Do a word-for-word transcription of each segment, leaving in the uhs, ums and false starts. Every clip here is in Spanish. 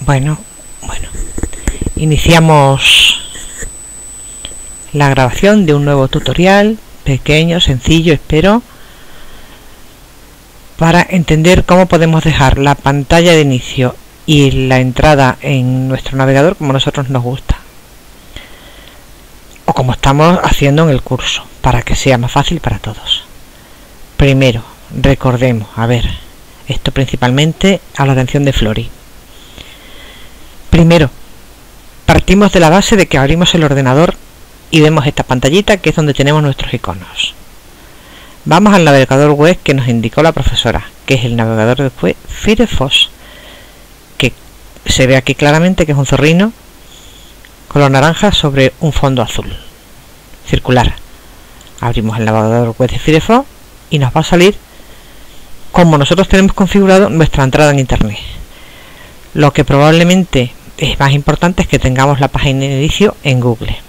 Bueno, bueno, iniciamos la grabación de un nuevo tutorial, pequeño, sencillo, espero, para entender cómo podemos dejar la pantalla de inicio y la entrada en nuestro navegador como a nosotros nos gusta, o como estamos haciendo en el curso, para que sea más fácil para todos. Primero, recordemos, a ver, esto principalmente a la atención de Flori. Primero, partimos de la base de que abrimos el ordenador y vemos esta pantallita que es donde tenemos nuestros iconos. Vamos al navegador web que nos indicó la profesora, que es el navegador de web Firefox, que se ve aquí claramente que es un zorrino color naranja sobre un fondo azul circular. Abrimos el navegador web de Firefox y nos va a salir como nosotros tenemos configurado nuestra entrada en internet. Lo que probablemente es más importante es que tengamos la página de inicio en Google.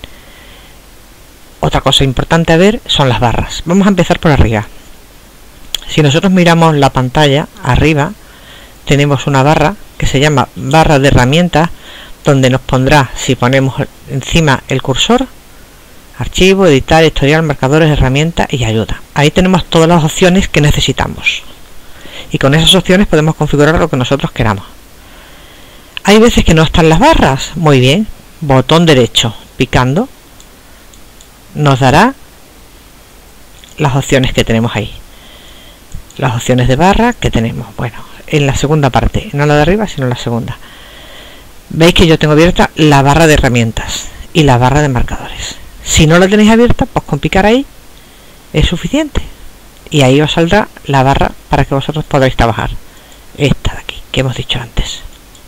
Otra cosa importante a ver son las barras. Vamos a empezar por arriba. Si nosotros miramos la pantalla arriba, tenemos una barra que se llama barra de herramientas, donde nos pondrá, si ponemos encima el cursor, archivo, editar, historial, marcadores, herramientas y ayuda. Ahí tenemos todas las opciones que necesitamos. Y con esas opciones podemos configurar lo que nosotros queramos. Hay veces que no están las barras. Muy bien, botón derecho, picando, nos dará las opciones que tenemos ahí. Las opciones de barra que tenemos, bueno, en la segunda parte, no la de arriba, sino la segunda. Veis que yo tengo abierta la barra de herramientas y la barra de marcadores. Si no la tenéis abierta, pues con picar ahí es suficiente. Y ahí os saldrá la barra para que vosotros podáis trabajar. Esta de aquí, que hemos dicho antes.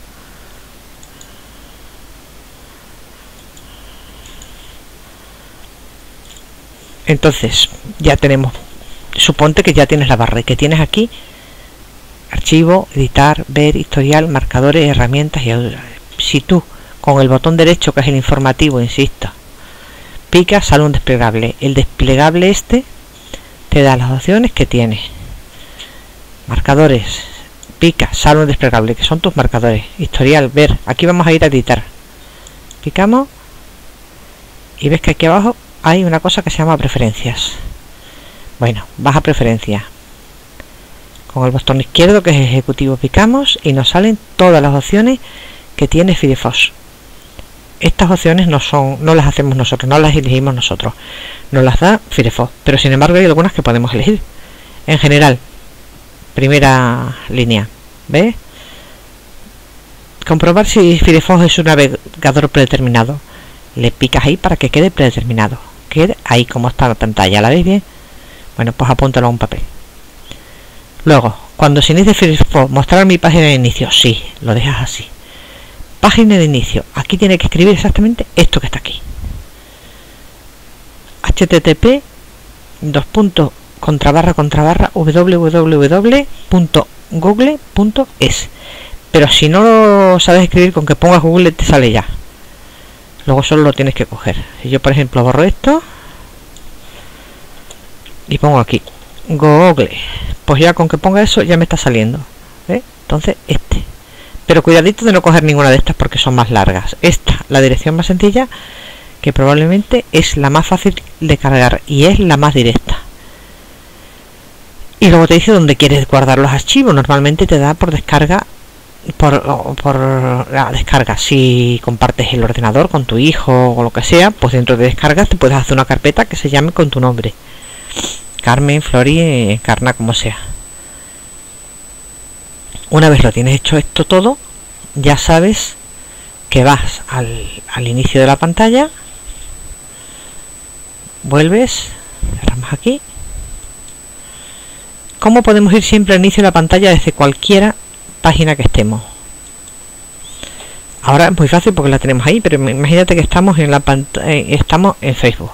Entonces, ya tenemos, suponte que ya tienes la barra y que tienes aquí archivo, editar, ver, historial, marcadores, herramientas y ayuda. Si tú con el botón derecho, que es el informativo, insisto, picas, sale un desplegable. El desplegable este te da las opciones que tienes. Marcadores, pica, sale un desplegable, que son tus marcadores. Historial, ver, aquí vamos a ir a editar. Picamos y ves que aquí abajo hay una cosa que se llama preferencias. Bueno, vas a preferencias. Con el botón izquierdo, que es ejecutivo, picamos y nos salen todas las opciones que tiene Firefox. Estas opciones no son, no las hacemos nosotros, no las elegimos nosotros, nos las da Firefox, pero sin embargo hay algunas que podemos elegir. En general, primera línea, ¿ves? Comprobar si Firefox es un navegador predeterminado. Le picas ahí para que quede predeterminado, quede ahí como está la pantalla. ¿La veis bien? Bueno, pues apúntalo a un papel. Luego, cuando se inicie Firefox, mostrar mi página de inicio, sí, lo dejas así. Página de inicio, aquí tiene que escribir exactamente esto que está aquí. http dos puntos contra barra contra barra www punto google punto es. Pero si no lo sabes escribir, con que pongas Google te sale ya. Luego solo lo tienes que coger. Si yo por ejemplo borro esto y pongo aquí Google, pues ya con que ponga eso ya me está saliendo, ¿eh? Entonces este, pero cuidadito de no coger ninguna de estas porque son más largas. Esta, la dirección más sencilla, que probablemente es la más fácil de cargar y es la más directa. Y luego te dice dónde quieres guardar los archivos. Normalmente te da por descarga, por, por la descarga. Si compartes el ordenador con tu hijo o lo que sea, pues dentro de descargas te puedes hacer una carpeta que se llame con tu nombre, Carmen, Flori, Encarna, como sea. Una vez lo tienes hecho esto todo, ya sabes que vas al, al inicio de la pantalla, vuelves, cerramos aquí. ¿Cómo podemos ir siempre al inicio de la pantalla desde cualquiera página que estemos? Ahora es muy fácil porque la tenemos ahí, pero imagínate que estamos en la pantalla, estamos en Facebook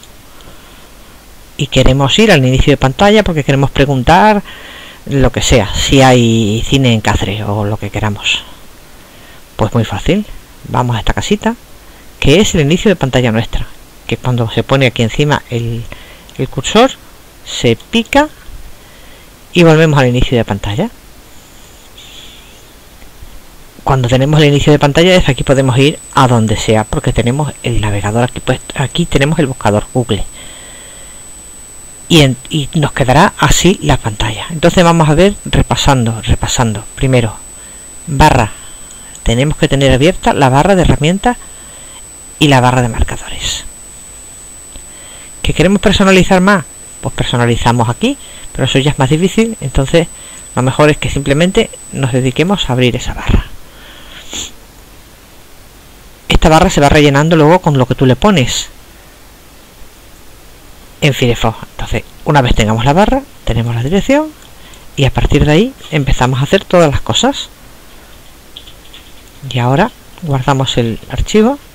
y queremos ir al inicio de pantalla porque queremos preguntar lo que sea, si hay cine en Cáceres o lo que queramos. Pues muy fácil, vamos a esta casita que es el inicio de pantalla nuestra, que cuando se pone aquí encima el, el cursor se pica y volvemos al inicio de pantalla. cuando tenemos el inicio de pantalla, desde aquí podemos ir a donde sea, porque tenemos el navegador aquí puesto. Aquí tenemos el buscador Google. Y, en, y nos quedará así la pantalla. Entonces vamos a ver, repasando, repasando. Primero, barra. Tenemos que tener abierta la barra de herramientas y la barra de marcadores. ¿Que queremos personalizar más? Pues personalizamos aquí, pero eso ya es más difícil. Entonces lo mejor es que simplemente nos dediquemos a abrir esa barra. Esta barra se va rellenando luego con lo que tú le pones en Firefox. Entonces, una vez tengamos la barra, tenemos la dirección y a partir de ahí empezamos a hacer todas las cosas. Y ahora guardamos el archivo